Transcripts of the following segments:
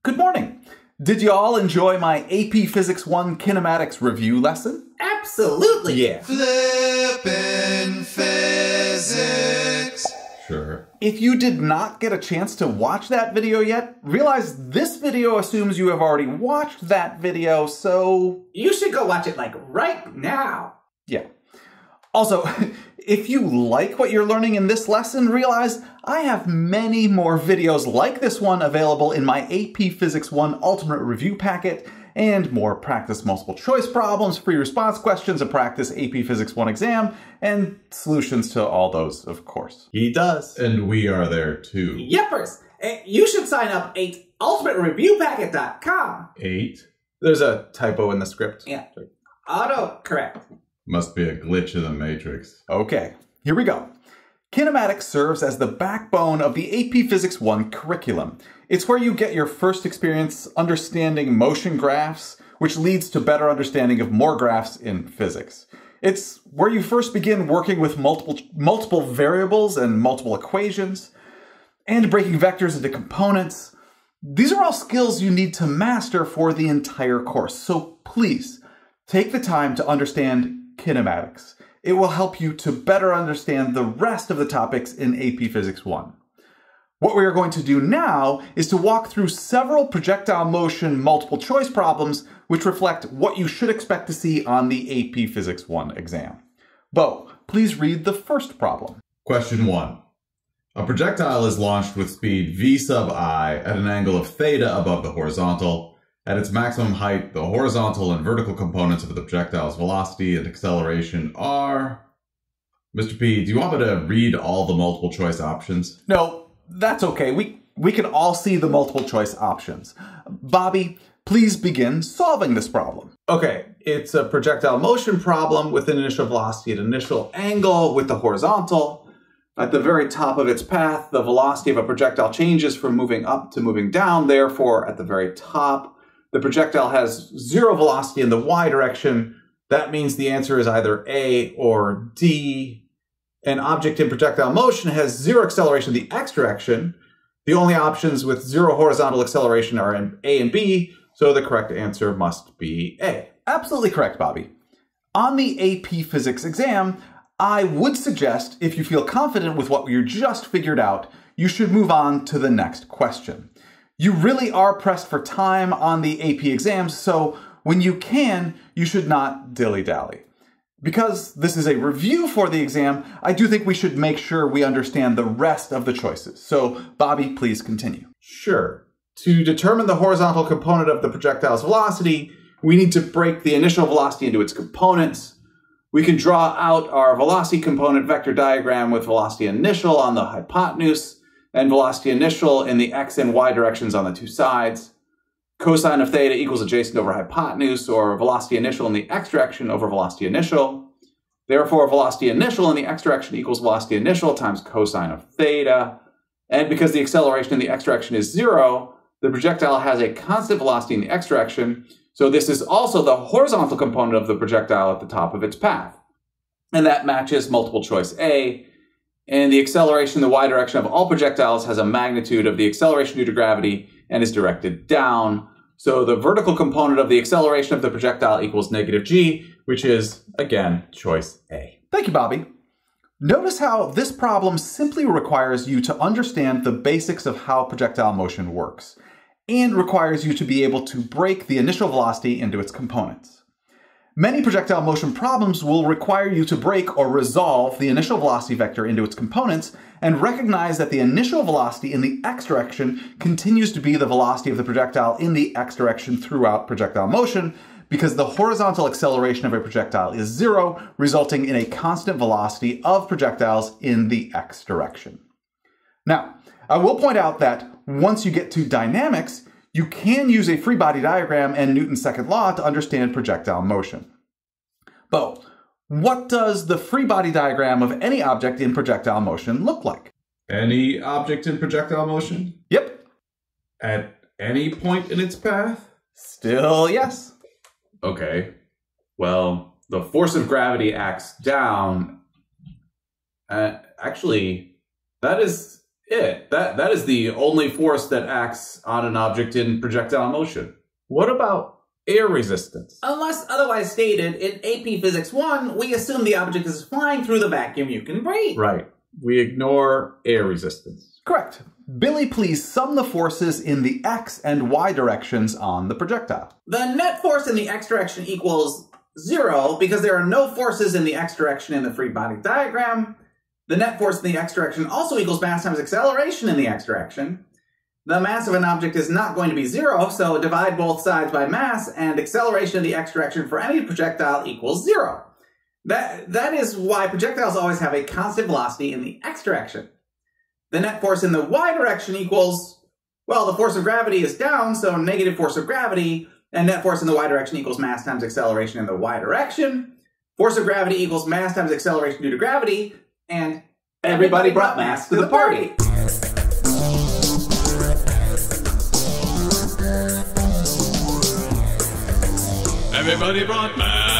Good morning. Did you all enjoy my AP Physics 1 kinematics review lesson? Absolutely. Yeah. Flippin' physics. Sure. If you did not get a chance to watch that video yet, realize this video assumes you have already watched that video, so... You should go watch it like right now. Yeah. Also, if you like what you're learning in this lesson, realize I have many more videos like this one available in my AP Physics 1 Ultimate Review Packet, and more practice multiple choice problems, free response questions, a practice AP Physics 1 exam, and solutions to all those, of course. He does. And we are there too. Yepers. You should sign up at ultimatereviewpacket.com. 8? There's a typo in the script. Yeah. Autocorrect. Must be a glitch in the matrix. Okay, here we go. Kinematics serves as the backbone of the AP Physics 1 curriculum. It's where you get your first experience understanding motion graphs, which leads to better understanding of more graphs in physics. It's where you first begin working with multiple variables and multiple equations, and breaking vectors into components. These are all skills you need to master for the entire course, so please take the time to understand kinematics. It will help you to better understand the rest of the topics in AP Physics 1. What we are going to do now is to walk through several projectile motion multiple choice problems which reflect what you should expect to see on the AP Physics 1 exam. Bo, please read the first problem. Question 1. A projectile is launched with speed v sub I at an angle of theta above the horizontal. At its maximum height, the horizontal and vertical components of the projectile's velocity and acceleration are... Mr. P, do you want me to read all the multiple choice options? No, that's okay. We can all see the multiple choice options. Bobby, please begin solving this problem. Okay, it's a projectile motion problem with an initial velocity at initial angle with the horizontal. At the very top of its path, the velocity of a projectile changes from moving up to moving down. Therefore, at the very top, the projectile has zero velocity in the y direction. That means the answer is either A or D. An object in projectile motion has zero acceleration in the x direction. The only options with zero horizontal acceleration are in A and B, so the correct answer must be A. Absolutely correct, Bobby. On the AP Physics exam, I would suggest, if you feel confident with what you just figured out, you should move on to the next question. You really are pressed for time on the AP exams, so when you can, you should not dilly-dally. Because this is a review for the exam, I do think we should make sure we understand the rest of the choices. So, Bobby, please continue. Sure. To determine the horizontal component of the projectile's velocity, we need to break the initial velocity into its components. We can draw out our velocity component vector diagram with velocity initial on the hypotenuse, and velocity initial in the x and y directions on the two sides. Cosine of theta equals adjacent over hypotenuse, or velocity initial in the x direction over velocity initial. Therefore, velocity initial in the x direction equals velocity initial times cosine of theta. And because the acceleration in the x direction is zero, the projectile has a constant velocity in the x direction, so this is also the horizontal component of the projectile at the top of its path. And that matches multiple choice A. And the acceleration in the y direction of all projectiles has a magnitude of the acceleration due to gravity and is directed down. So the vertical component of the acceleration of the projectile equals negative g, which is, again, choice A. Thank you, Bobby. Notice how this problem simply requires you to understand the basics of how projectile motion works, and requires you to be able to break the initial velocity into its components. Many projectile motion problems will require you to break or resolve the initial velocity vector into its components and recognize that the initial velocity in the x direction continues to be the velocity of the projectile in the x direction throughout projectile motion, because the horizontal acceleration of a projectile is zero, resulting in a constant velocity of projectiles in the x direction. Now, I will point out that once you get to dynamics, you can use a free body diagram and Newton's second law to understand projectile motion. Bo, what does the free body diagram of any object in projectile motion look like? Any object in projectile motion? Yep. At any point in its path? Still yes. Okay. Well, the force of gravity acts down. Actually, that is Yeah, that is the only force that acts on an object in projectile motion. What about air resistance? Unless otherwise stated, in AP Physics 1, we assume the object is flying through the vacuum you can breathe. Right. We ignore air resistance. Correct. Billy, please sum the forces in the x and y directions on the projectile. The net force in the x direction equals 0 because there are no forces in the x direction in the free body diagram. The net force in the x direction also equals mass times acceleration in the x direction. The mass of an object is not going to be 0, so divide both sides by mass, and acceleration in the x direction for any projectile equals 0. That is why projectiles always have a constant velocity in the x direction. The net force in the y direction equals, well, the force of gravity is down, so negative force of gravity, and net force in the y direction equals mass times acceleration in the y direction. Force of gravity equals mass times acceleration due to gravity, and everybody brought mass to the party. Everybody brought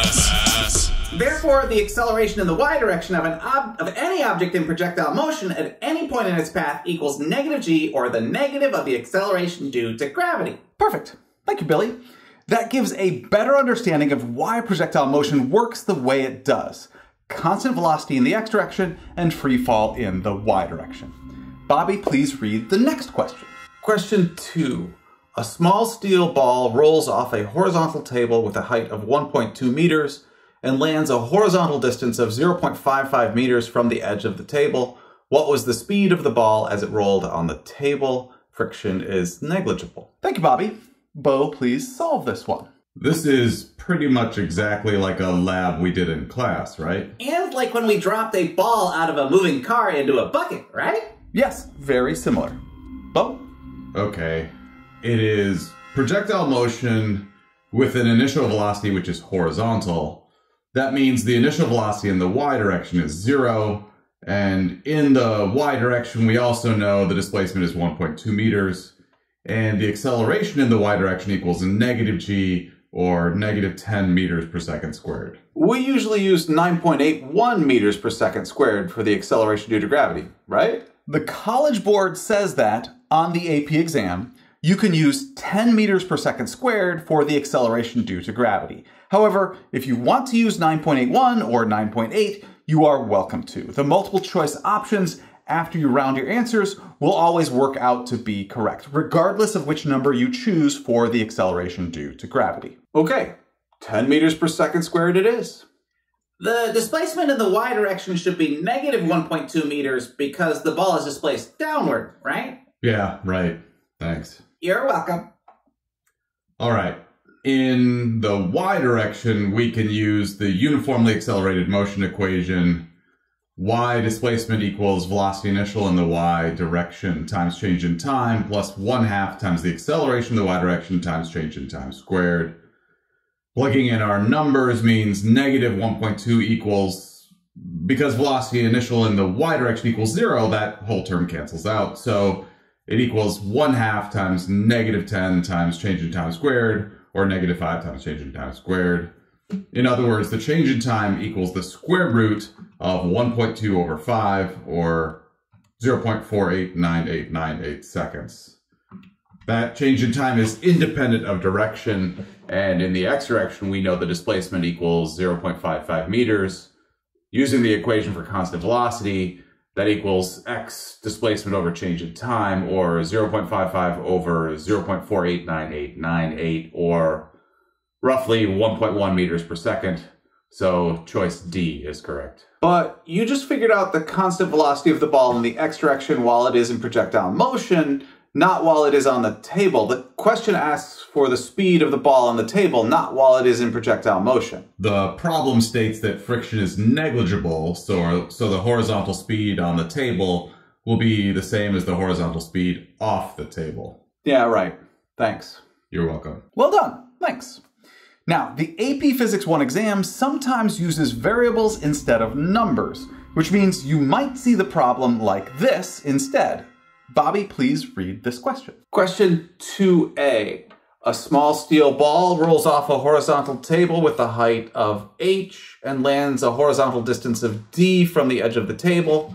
mass. Therefore, the acceleration in the y direction of any object in projectile motion at any point in its path equals negative g, or the negative of the acceleration due to gravity. Perfect. Thank you, Billy. That gives a better understanding of why projectile motion works the way it does. Constant velocity in the x direction and free fall in the y direction. Bobby, please read the next question. Question 2. A small steel ball rolls off a horizontal table with a height of 1.2 meters and lands a horizontal distance of 0.55 meters from the edge of the table. What was the speed of the ball as it rolled on the table? Friction is negligible. Thank you, Bobby. Bo, please solve this one. This is pretty much exactly like a lab we did in class, right? And like when we dropped a ball out of a moving car into a bucket, right? Yes, very similar. Bo? Okay. It is projectile motion with an initial velocity which is horizontal. That means the initial velocity in the y direction is 0, and in the y direction we also know the displacement is 1.2 meters, and the acceleration in the y direction equals negative g, or negative 10 meters per second squared. We usually use 9.81 meters per second squared for the acceleration due to gravity, right? The College Board says that on the AP exam, you can use 10 meters per second squared for the acceleration due to gravity. However, if you want to use 9.81 or 9.8, you are welcome to. The multiple choice options after you round your answers will always work out to be correct, regardless of which number you choose for the acceleration due to gravity. Okay, 10 meters per second squared it is. The displacement in the y direction should be negative 1.2 meters because the ball is displaced downward, right? Yeah, right. Thanks. You're welcome. All right. In the y direction, we can use the uniformly accelerated motion equation. Y displacement equals velocity initial in the y direction times change in time plus 1/2 times the acceleration in the y direction times change in time squared. Plugging in our numbers means negative 1.2 equals, because velocity initial in the y direction equals 0, that whole term cancels out. So it equals 1/2 times negative 10 times change in time squared, or negative 5 times change in time squared. In other words, the change in time equals the square root of 1.2 over 5, or 0.489898 seconds. That change in time is independent of direction, and in the x direction, we know the displacement equals 0.55 meters. Using the equation for constant velocity, that equals x displacement over change in time, or 0.55 over 0.489898, or roughly 1.1 meters per second. So choice D is correct. But you just figured out the constant velocity of the ball in the x direction while it is in projectile motion, not while it is on the table. The question asks for the speed of the ball on the table, not while it is in projectile motion. The problem states that friction is negligible, so the horizontal speed on the table will be the same as the horizontal speed off the table. Yeah, right. Thanks. You're welcome. Well done. Thanks. Now, the AP Physics 1 exam sometimes uses variables instead of numbers, which means you might see the problem like this instead. Bobby, please read this question. Question 2A. A small steel ball rolls off a horizontal table with a height of h and lands a horizontal distance of d from the edge of the table.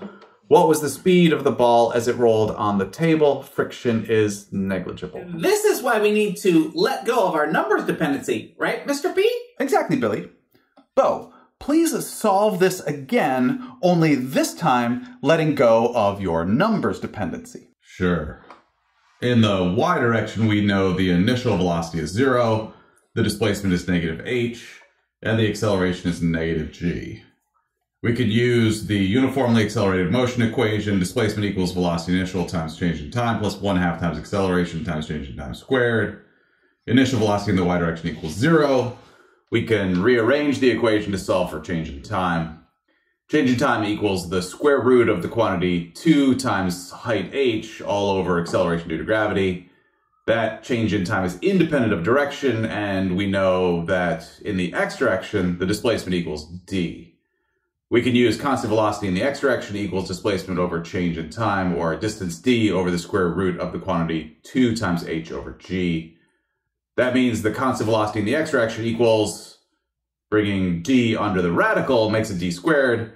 What was the speed of the ball as it rolled on the table? Friction is negligible. This is why we need to let go of our numbers dependency, right, Mr. P? Exactly, Billy. Bo, please solve this again, only this time letting go of your numbers dependency. Sure. In the y direction, we know the initial velocity is 0, the displacement is negative h, and the acceleration is negative g. We could use the uniformly accelerated motion equation, displacement equals velocity initial times change in time plus 1/2 times acceleration times change in time squared. Initial velocity in the y direction equals 0. We can rearrange the equation to solve for change in time. Change in time equals the square root of the quantity 2 times height h all over acceleration due to gravity. That change in time is independent of direction, and we know that in the x direction, the displacement equals d. We can use constant velocity in the x direction equals displacement over change in time, or distance d over the square root of the quantity 2 times h over g. That means the constant velocity in the x direction equals, bringing d under the radical makes it d squared.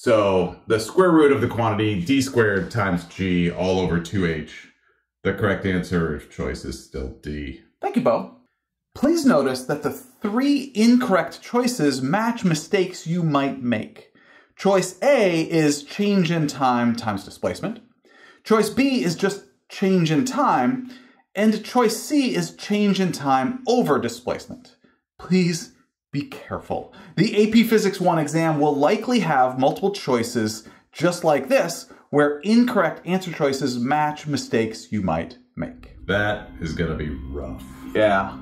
So the square root of the quantity d squared times g all over 2h. The correct answer of choice is still D. Thank you, Bo. Please notice that the 3 incorrect choices match mistakes you might make. Choice A is change in time times displacement. Choice B is just change in time. And choice C is change in time over displacement. Please be careful. The AP Physics 1 exam will likely have multiple choices just like this, where incorrect answer choices match mistakes you might make. That is gonna be rough. Yeah.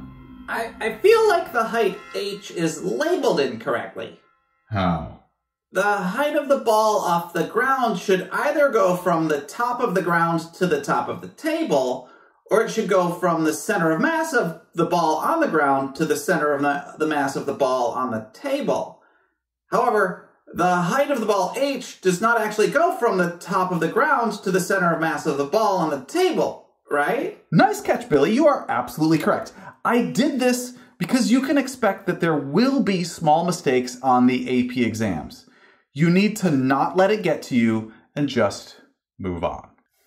I feel like the height h is labeled incorrectly. How? The height of the ball off the ground should either go from the top of the ground to the top of the table, or it should go from the center of mass of the ball on the ground to the center of the mass of the ball on the table. However, the height of the ball h does not actually go from the top of the ground to the center of mass of the ball on the table, right? Nice catch, Billy. You are absolutely correct. I did this because you can expect that there will be small mistakes on the AP exams. You need to not let it get to you and just move on.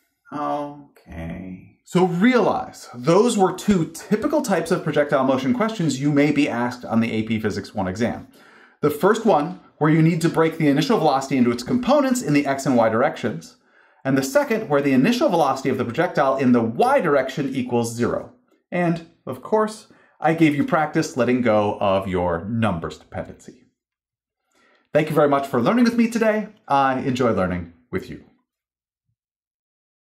Okay. So realize, those were 2 typical types of projectile motion questions you may be asked on the AP Physics 1 exam. The first one, where you need to break the initial velocity into its components in the x and y directions. And the second, where the initial velocity of the projectile in the y direction equals 0. And, of course, I gave you practice letting go of your numbers dependency. Thank you very much for learning with me today. I enjoy learning with you.